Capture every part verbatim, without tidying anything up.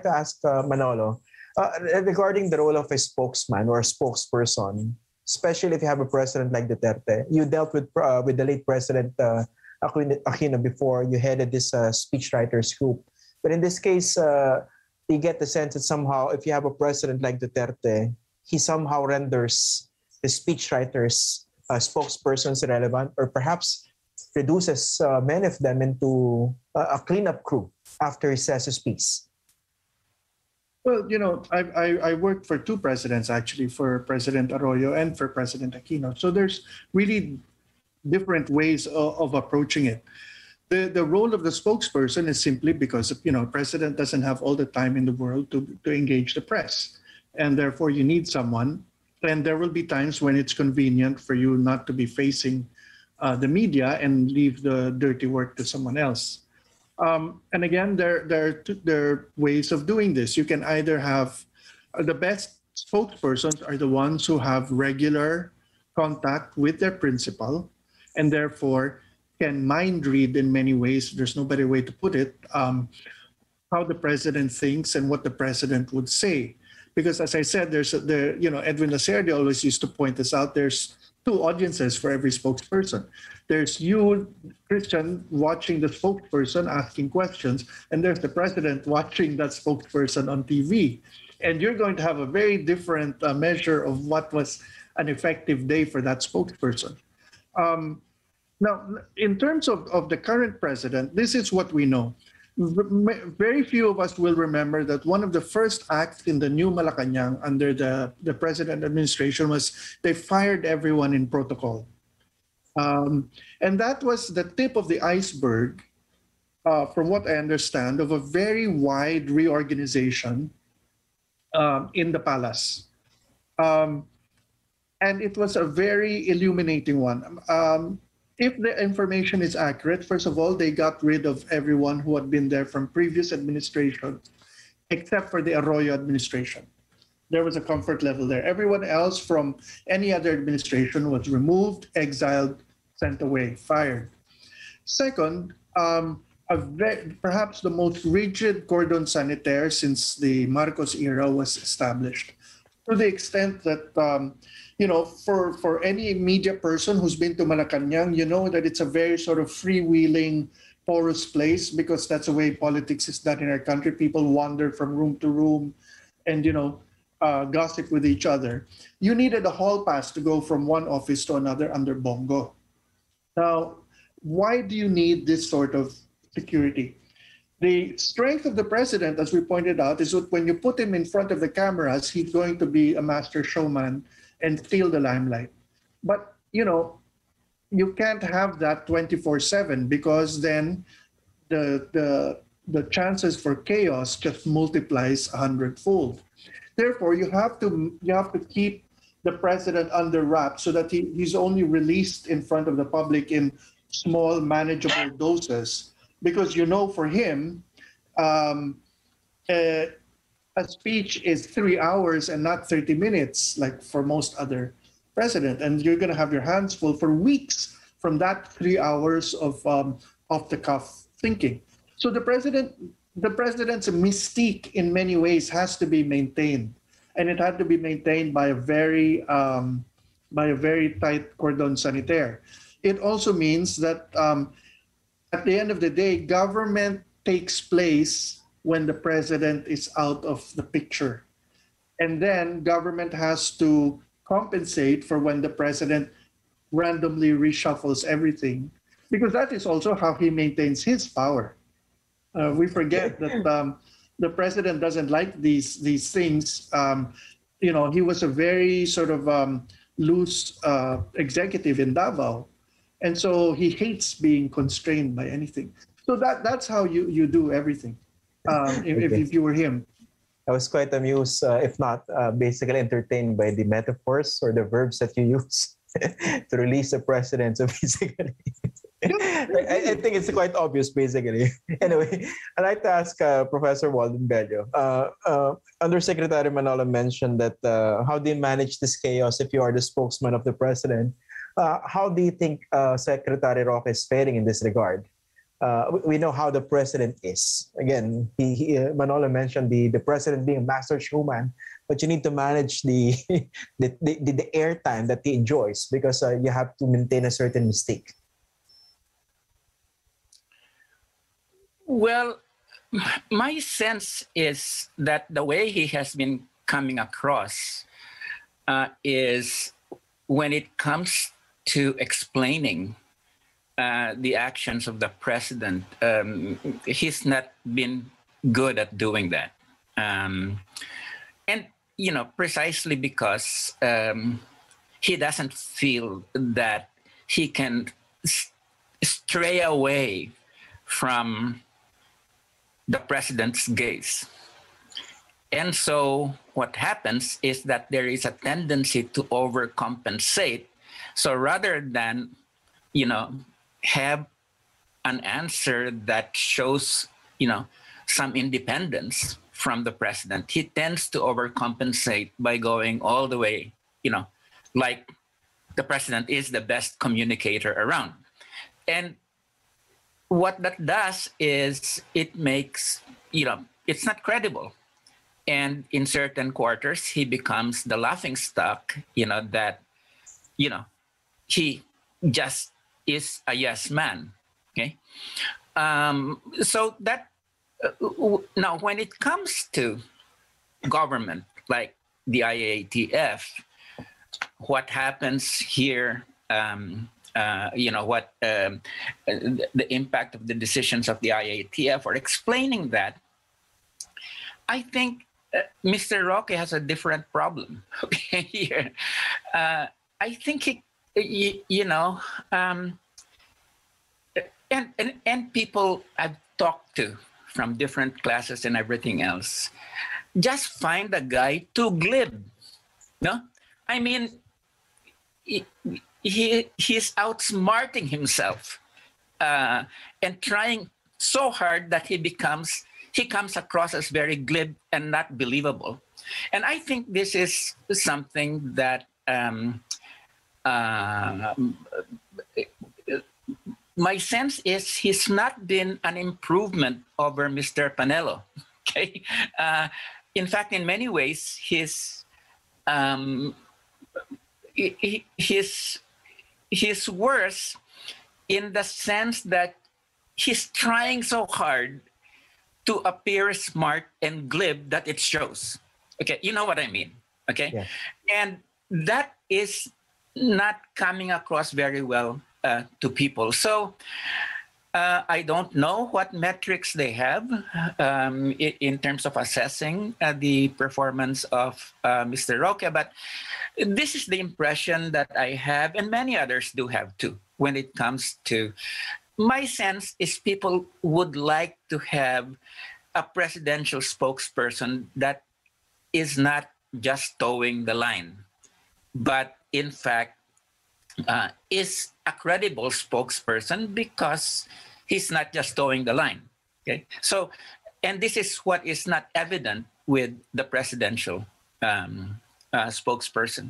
like to ask uh, Manolo, uh, regarding the role of a spokesman or a spokesperson, especially if you have a president like Duterte. You dealt with uh, with the late President uh, Aquino Aquino before. You headed this uh, speechwriters group. But in this case, uh, you get the sense that somehow if you have a president like Duterte, he somehow renders the speechwriters, uh, spokespersons irrelevant, or perhaps reduces uh, many of them into uh, a cleanup crew after he says his piece. Well, you know, I, I, I worked for two presidents, actually, for President Arroyo and for President Aquino. So there's really different ways of, of approaching it. The, the role of the spokesperson is simply because, you know, president doesn't have all the time in the world to, to engage the press. And therefore, you need someone. And there will be times when it's convenient for you not to be facing uh, the media and leave the dirty work to someone else. Um, and again, there, there, there are ways of doing this. You can either have uh, the best spokespersons are the ones who have regular contact with their principal and therefore can mind read in many ways. There's no better way to put it, um, how the president thinks and what the president would say. Because as I said, there's a, there, you know, Edwin Lacerda always used to point this out. There's two audiences for every spokesperson. There's you, Christian, watching the spokesperson asking questions, and there's the president watching that spokesperson on T V. And you're going to have a very different uh, measure of what was an effective day for that spokesperson. Um, now, in terms of, of the current president, this is what we know. Very few of us will remember that one of the first acts in the new Malacanang under the, the president administration was they fired everyone in protocol. Um, and that was the tip of the iceberg, uh, from what I understand, of a very wide reorganization um, in the palace. Um, and it was a very illuminating one. Um, If the information is accurate, first of all, they got rid of everyone who had been there from previous administrations, except for the Arroyo administration. There was a comfort level there. Everyone else from any other administration was removed, exiled, sent away, fired. Second, um, a very, perhaps the most rigid cordon sanitaire since the Marcos era was established, to the extent that um, you know, for, for any media person who's been to Malacanang, you know that it's a very sort of freewheeling, porous place because that's the way politics is done in our country. People wander from room to room and, you know, uh, gossip with each other. You needed a hall pass to go from one office to another under Bongo. Now, why do you need this sort of security? The strength of the president, as we pointed out, is that when you put him in front of the cameras, he's going to be a master showman and steal the limelight. But, you know, you can't have that twenty-four seven because then the, the, the chances for chaos just multiplies a hundredfold. Therefore, you have to, you have to keep the president under wraps so that he, he's only released in front of the public in small, manageable doses. Because, you know, for him, um, uh, a speech is three hours and not thirty minutes, like for most other president. And you're going to have your hands full for weeks from that three hours of um, off-the-cuff thinking. So the president, the president's mystique in many ways has to be maintained. And it had to be maintained by a very, um, by a very tight cordon sanitaire. It also means that um, at the end of the day, government takes place when the president is out of the picture. And then government has to compensate for when the president randomly reshuffles everything, because that is also how he maintains his power. Uh, we forget that um, the president doesn't like these, these things. Um, you know, he was a very sort of um, loose uh, executive in Davao. And so he hates being constrained by anything. So that, that's how you, you do everything. Um, if, Okay. if you were him. I was quite amused, uh, if not uh, basically entertained by the metaphors or the verbs that you use to release the president. So basically, I, I think it's quite obvious, basically. Anyway, I'd like to ask uh, Professor Walden Bello. Uh, uh, Undersecretary Manolo mentioned that uh, how do you manage this chaos if you are the spokesman of the president? Uh, how do you think uh, Secretary Roque is faring in this regard? uh, we we know how the president is. Again, he, he uh, Manolo mentioned the the president being a master showman, but you need to manage the the, the, the, the airtime that he enjoys because uh, you have to maintain a certain mystique. Well, my sense is that the way he has been coming across uh, is when it comes to explaining uh, the actions of the president, um, he's not been good at doing that. Um, and, you know, precisely because um, he doesn't feel that he can s- stray away from the president's gaze. And so what happens is that there is a tendency to overcompensate. So rather than, you know, have an answer that shows, you know, some independence from the president, he tends to overcompensate by going all the way, you know, like the president is the best communicator around. And what that does is it makes, you know, it's not credible. And in certain quarters, he becomes the laughing stock, you know, that, you know, he just is a yes man. Okay. Um, so that, uh, w- now when it comes to government, like the I A T F, what happens here, um, uh, you know, what um, the, the impact of the decisions of the I A T F or explaining that, I think uh, Mister Roque has a different problem. Okay, here, uh, I think he, you, you know, um, and, and and people I've talked to from different classes and everything else, just find the guy too glib. No, I mean, he, he he's outsmarting himself uh, and trying so hard that he becomes he comes across as very glib and not believable. And I think this is something that um, uh, my sense is he's not been an improvement over Mister Panelo. Okay, uh, in fact, in many ways, he's um, he, he- he's he's worse in the sense that he's trying so hard to appear smart and glib that it shows. Okay, you know what I mean. Okay, Yeah. and that is not coming across very well uh, to people. So uh, I don't know what metrics they have um, in, in terms of assessing uh, the performance of uh, Mister Roque, but this is the impression that I have, and many others do have too, when it comes to my sense is people would like to have a presidential spokesperson that is not just towing the line, but in fact uh, is a credible spokesperson because he's not just towing the line. Okay, so and this is what is not evident with the presidential um, uh, spokesperson.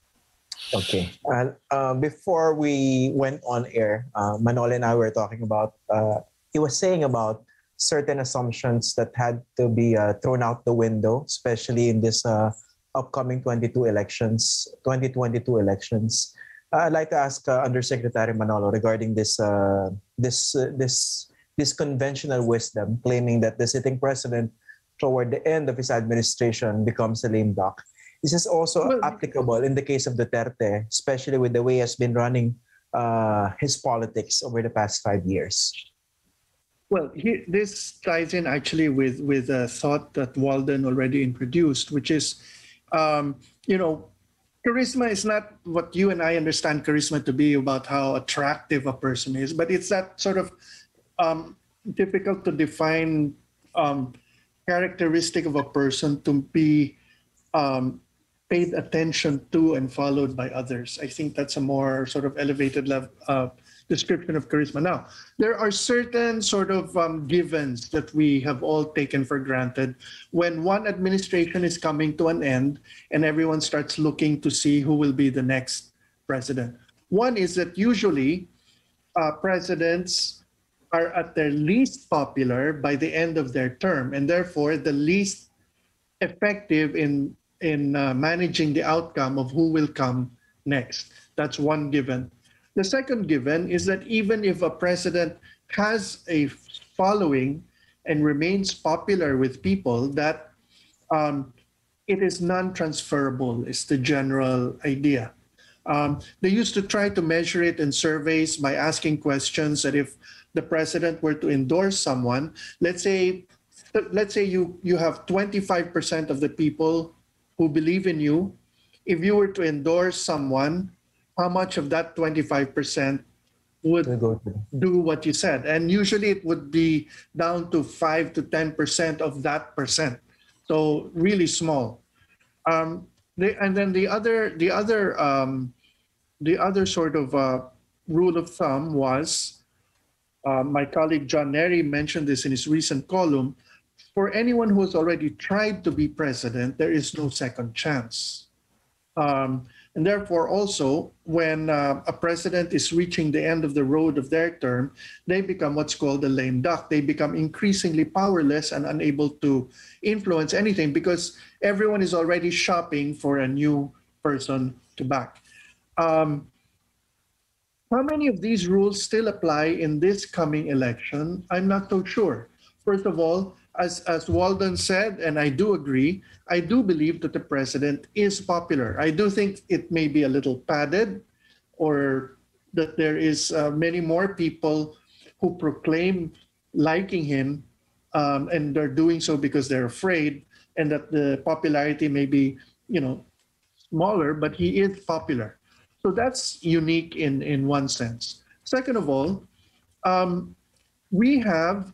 Okay. And uh, before we went on air, uh, Manol and I were talking about, uh, he was saying about certain assumptions that had to be uh, thrown out the window, especially in this uh, upcoming twenty-two elections, twenty twenty-two elections. Uh, I'd like to ask uh, Undersecretary Manolo regarding this, uh, this, uh, this, this conventional wisdom claiming that the sitting president toward the end of his administration becomes a lame duck. This is also Well, applicable in the case of Duterte, especially with the way he has been running uh, his politics over the past five years. Well, here, this ties in actually with with a thought that Walden already introduced, which is, um, you know, charisma is not what you and I understand charisma to be, about how attractive a person is, but it's that sort of um, difficult to define um, characteristic of a person to be um, paid attention to and followed by others. I think that's a more sort of elevated level uh, description of charisma. Now, there are certain sort of um, givens that we have all taken for granted when one administration is coming to an end and everyone starts looking to see who will be the next president. One is that usually uh, presidents are at their least popular by the end of their term, and therefore the least effective in in uh, managing the outcome of who will come next. That's one given. The second given is that even if a president has a following and remains popular with people, that um, it is non-transferable is the general idea. Um, they used to try to measure it in surveys by asking questions that if the president were to endorse someone, let's say, let's say you, you have twenty-five percent of the people who believe in you. If you were to endorse someone, how much of that twenty-five percent would do what you said? And usually it would be down to five to ten percent of that percent. So really small. Um, they, and then the other, the other, um, the other sort of uh, rule of thumb was, uh, my colleague John Nery mentioned this in his recent column, for anyone who has already tried to be president, there is no second chance. Um, and therefore also, when uh, a president is reaching the end of the road of their term, they become what's called a lame duck. They become increasingly powerless and unable to influence anything because everyone is already shopping for a new person to back. Um, how many of these rules still apply in this coming election? I'm not so sure. First of all, As, as Walden said, and I do agree, I do believe that the president is popular. I do think it may be a little padded, or that there is uh, many more people who proclaim liking him, um, and they're doing so because they're afraid, and that the popularity may be, you know, smaller, but he is popular. So that's unique in, in one sense. Second of all, um, we have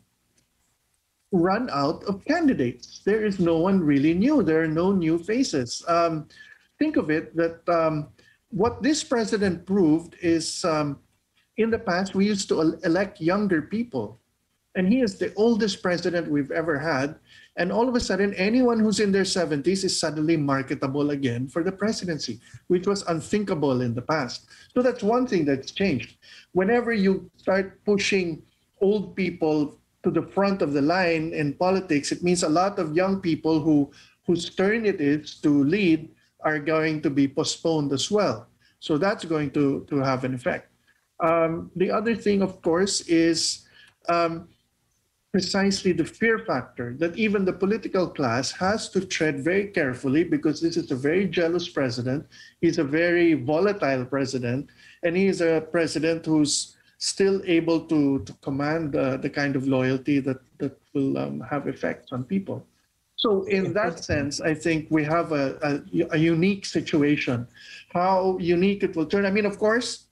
run out of candidates. There is no one really new. There are no new faces. Um, think of it that um, what this president proved is um, in the past, we used to elect younger people. And he is the oldest president we've ever had. And all of a sudden, anyone who's in their seventies is suddenly marketable again for the presidency, which was unthinkable in the past. So that's one thing that's changed. Whenever you start pushing old people to the front of the line in politics, it means a lot of young people who whose turn it is to lead are going to be postponed as well. So that's going to, to have an effect. Um, the other thing, of course, is um, precisely the fear factor that even the political class has to tread very carefully because this is a very jealous president. He's a very volatile president, and he is a president who's still able to, to command uh, the kind of loyalty that, that will um, have effects on people. So in that sense, I think we have a, a, a unique situation. How unique it will turn. I mean, of course,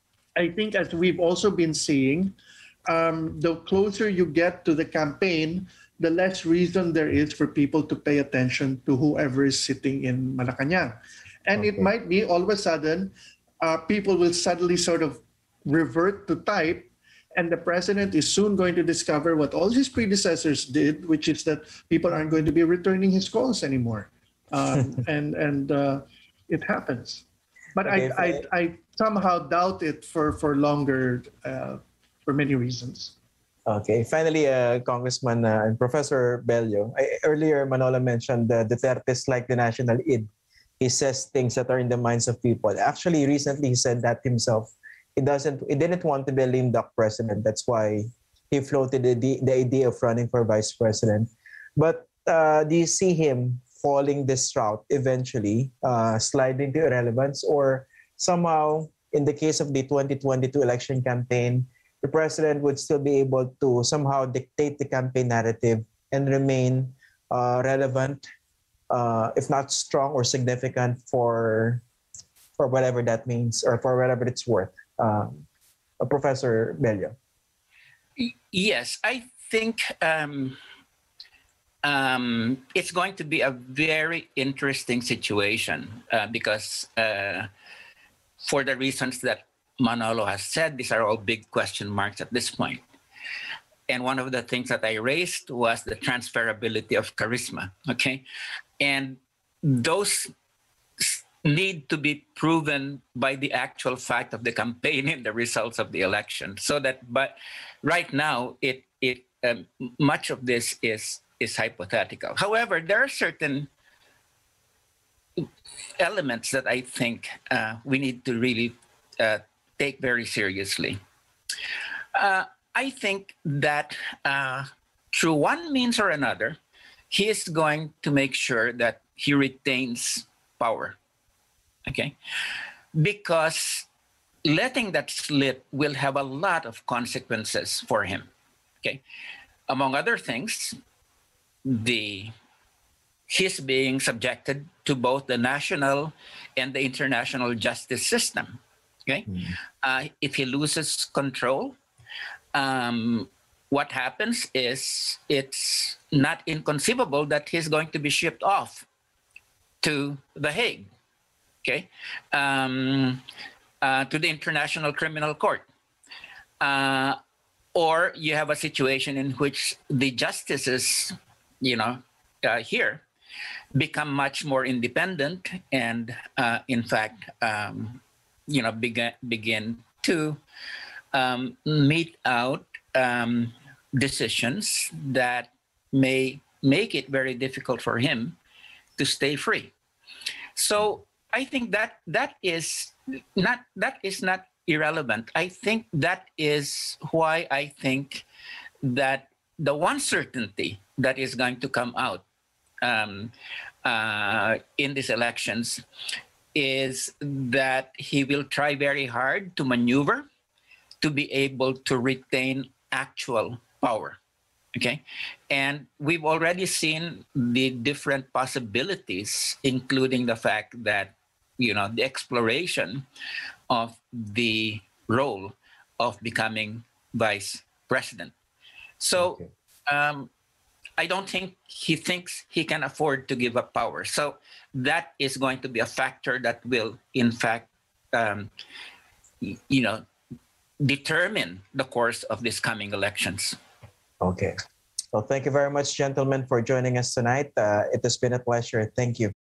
I think as we've also been seeing, um, the closer you get to the campaign, the less reason there is for people to pay attention to whoever is sitting in Malacanang. And okay. It might be all of a sudden, uh, people will suddenly sort of revert to type, and the president is soon going to discover what all his predecessors did, which is that people aren't going to be returning his calls anymore, um, and and uh, it happens. But okay, I, I I somehow doubt it for for longer, uh, for many reasons. Okay, finally, uh, Congressman uh, and Professor Bello, I, earlier Manolo mentioned uh, Duterte is like the national id. He says things that are in the minds of people. Actually, recently he said that himself. He doesn't. He didn't want to be a lame duck president. That's why he floated the, the idea of running for vice president. But uh, do you see him falling this route eventually, uh, sliding to irrelevance, or somehow, in the case of the twenty twenty-two election campaign, the president would still be able to somehow dictate the campaign narrative and remain uh, relevant, uh, if not strong or significant for for whatever that means or for whatever it's worth. Um, Professor Bello. Yes, I think um, um, it's going to be a very interesting situation uh, because uh, for the reasons that Manolo has said, these are all big question marks at this point. And one of the things that I raised was the transferability of charisma, okay? And those need to be proven by the actual fact of the campaign and the results of the election. So that, but right now, it it um, much of this is is hypothetical. However, there are certain elements that I think uh, we need to really uh, take very seriously. Uh, I think that uh, through one means or another, he is going to make sure that he retains power. Okay, because letting that slip will have a lot of consequences for him. Okay, among other things, the he's being subjected to both the national and the international justice system. Okay, mm-hmm. uh, if he loses control, um, what happens is it's not inconceivable that he's going to be shipped off to The Hague. Okay, um, uh, to the International Criminal Court. Uh, or you have a situation in which the justices, you know, uh, here become much more independent and, uh, in fact, um, you know, begin, begin to um, mete out um, decisions that may make it very difficult for him to stay free. So I think that that is not that is not irrelevant. I think that is why I think that the one certainty that is going to come out um, uh, in these elections is that he will try very hard to maneuver to be able to retain actual power. Okay, and we've already seen the different possibilities, including the fact that, you know, the exploration of the role of becoming vice president. So okay. um, I don't think he thinks he can afford to give up power. So that is going to be a factor that will, in fact, um, you know, determine the course of these coming elections. Okay. Well, thank you very much, gentlemen, for joining us tonight. Uh, it has been a pleasure. Thank you.